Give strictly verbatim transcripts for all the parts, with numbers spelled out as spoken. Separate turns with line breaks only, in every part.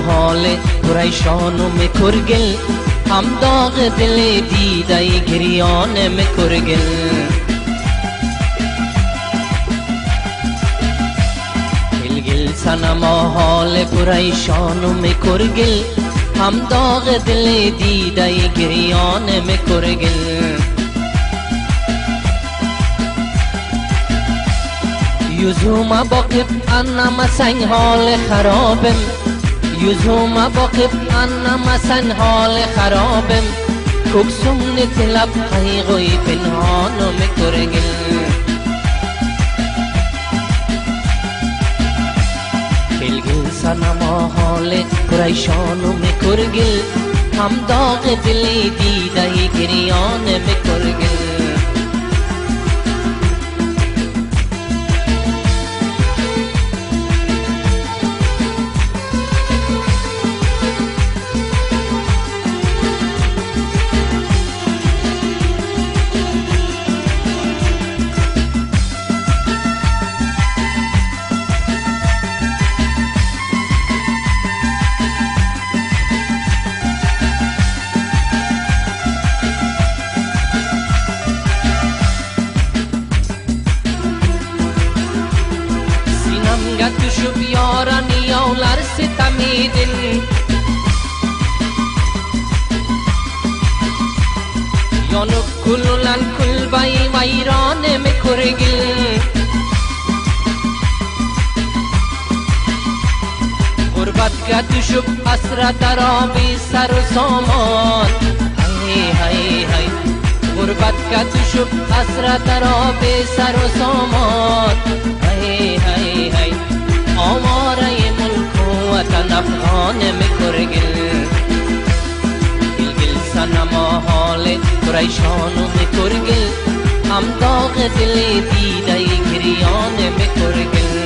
حال پریشان و مکرگل هم داغ دل دیده گریان مکرگل گل سنما حال پریشان و مکرگل هم داغ دل دیده گریان مکرگل یوزوم باقب انم سنگ حال خرابم یوزوم باقب انم سنگ حال خرابم کوکسوم نتلب قیقوی پنهان و مکرگل گل سنما حال پریشان و مکرگل هم داغ دل دیده گریان مکرگل Şub yaran yavlar sitemidin Yanıp kululan kulbay vayran mekurgil Gurbat ka düşüp asra darabi sar saman Hay hay hay Gurbat ka düşüp asra darabi sar saman Hay hay hay آواره ملک و وطن افغان مکرگل گل سنما حال پریشان و مکرگل هم داغ دل دیده گریان مکرگل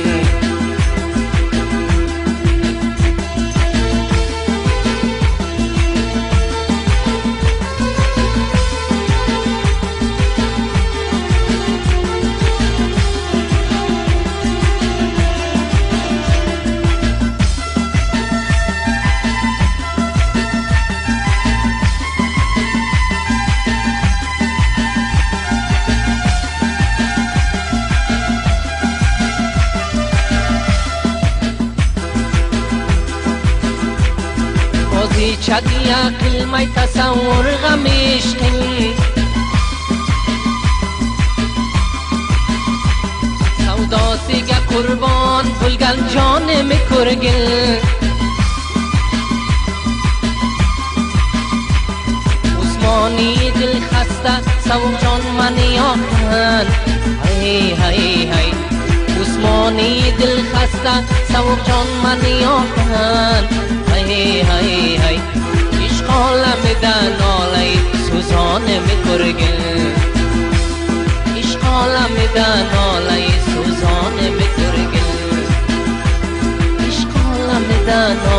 چدی عقل می تصور غمیشکن سودا سیگه قربان بلگل جان مکرگل عثمانی دل خسته سوق جان منی آخن هی هی هی عثمانی دل خسته سوق جان منی آخن هی هی هی عشق عالم دنالی سوزان مکرگل عشق عالم دنالی سوزان مکرگل عشق عالم دنالی